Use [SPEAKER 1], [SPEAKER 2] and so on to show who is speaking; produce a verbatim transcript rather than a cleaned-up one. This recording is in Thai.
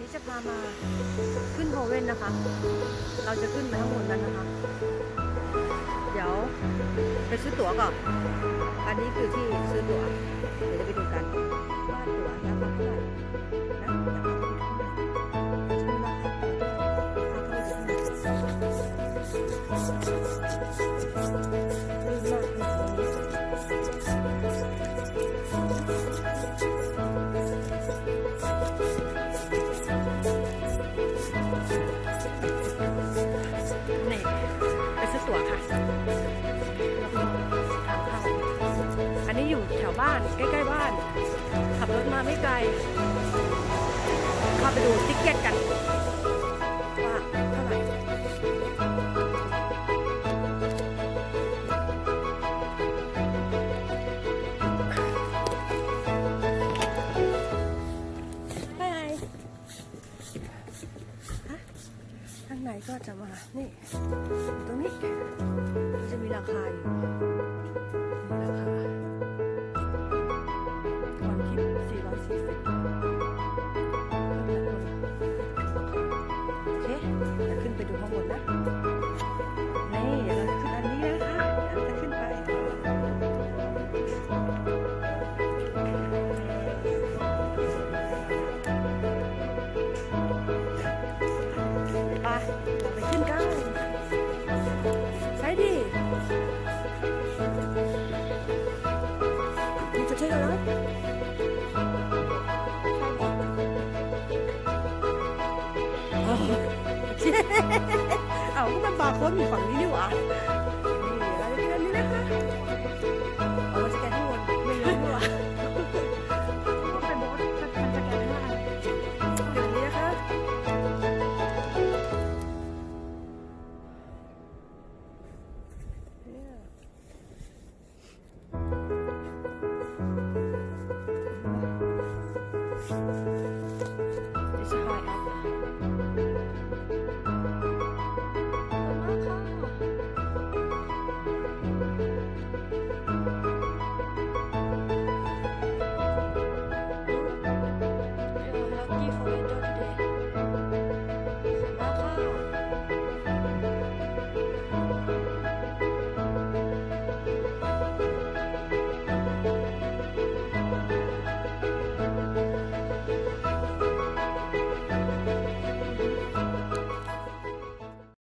[SPEAKER 1] นี้จะพามาขึ้นโฮเว่นนะคะ เราจะขึ้นไปข้างบนกันนะคะ เดี๋ยวไปซื้อตั๋วก่อน อันนี้คือที่ซื้อตั๋ว เดี๋ยวจะไปดูกันว่าตั๋วราคาเท่าไหร่นะราคาเท่าไหร่ราคาเท่าไหร่นี่ไปซื้อตั๋วค่ะแล้วก็ทางเข้าอันนี้อยู่แถวบ้านใกล้ๆบ้านขับรถมาไม่ไกลเข้าไปดูติ๊กเก็ตกันว่าเท่าไหร่ข้างในก็จะมา นี่ตรงนี้จะมีราคาอยู่มีราคาวันที่สี่ร้อยสี่สิบโอเคเดี๋ยวขึ้นไปดูข้างบนนะ นี่เดี๋ยวเราขึ้นอันนี้นะคะเดี๋ยวเราจะขึ้นไปไปเราไปขึ้นกันใช่ดิ你จะใช่กันแล้วโอเคเอาก็มันบาร์โค้ดอยู่ฝั่งนี้นี่หว่านี่เราจะขึ้นอันนี้นะคะเอามาสแกนข้างบนไม่รู้นี่หว่าไปโบ๊ทมันสแกนได้ไหมเดี๋ยวนี้นะคะIt's high up